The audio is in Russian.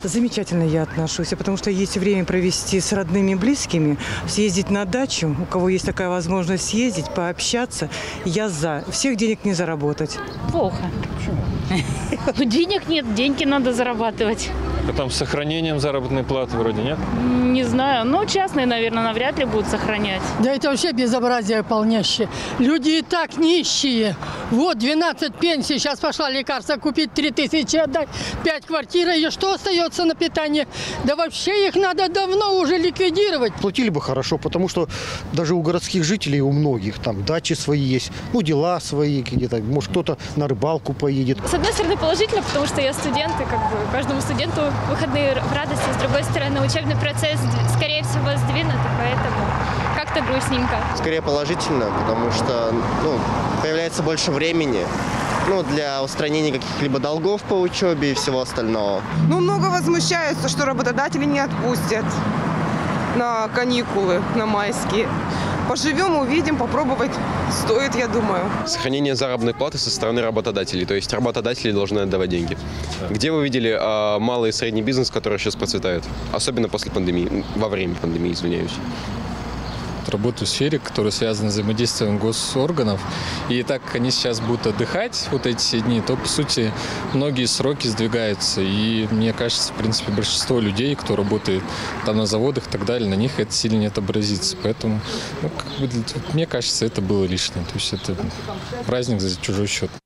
Замечательно я отношусь, потому что есть время провести с родными и близкими, съездить на дачу, у кого есть такая возможность съездить, пообщаться. Я за. Всех денег не заработать. Плохо. Ну, денег нет, деньги надо зарабатывать. А там с сохранением заработной платы вроде нет? Не знаю, но частные, наверное, навряд ли будут сохранять. Да это вообще безобразие полнейшее. Люди и так нищие. Вот 12 пенсий, сейчас пошла лекарства купить, 3000 отдать, 5 квартир, и что остается на питание? Да вообще их надо давно уже ликвидировать. Платили бы хорошо, потому что даже у городских жителей, у многих там дачи свои есть, ну дела свои где-то, может кто-то на рыбалку поедет. С одной стороны положительно, потому что я студент, и как бы каждому студенту выходные в радости. С другой стороны, учебный процесс, скорее всего, сдвинут, и поэтому как-то грустненько. Скорее положительно, потому что появляется больше времени для устранения каких-либо долгов по учебе и всего остального. Много возмущаются, что работодатели не отпустят на каникулы, на майские. Поживем, увидим, попробовать стоит, я думаю. Сохранение заработной платы со стороны работодателей. То есть работодатели должны отдавать деньги. Где вы видели малый и средний бизнес, который сейчас процветает? Особенно после пандемии, во время пандемии, извиняюсь. Работаю в сфере, которая связана с взаимодействием госорганов. И так как они сейчас будут отдыхать вот эти все дни, то, по сути, многие сроки сдвигаются. И мне кажется, в принципе, большинство людей, кто работает там на заводах и так далее, на них это сильно не отобразится. Поэтому, мне кажется, это было лишнее. То есть это праздник за чужой счет.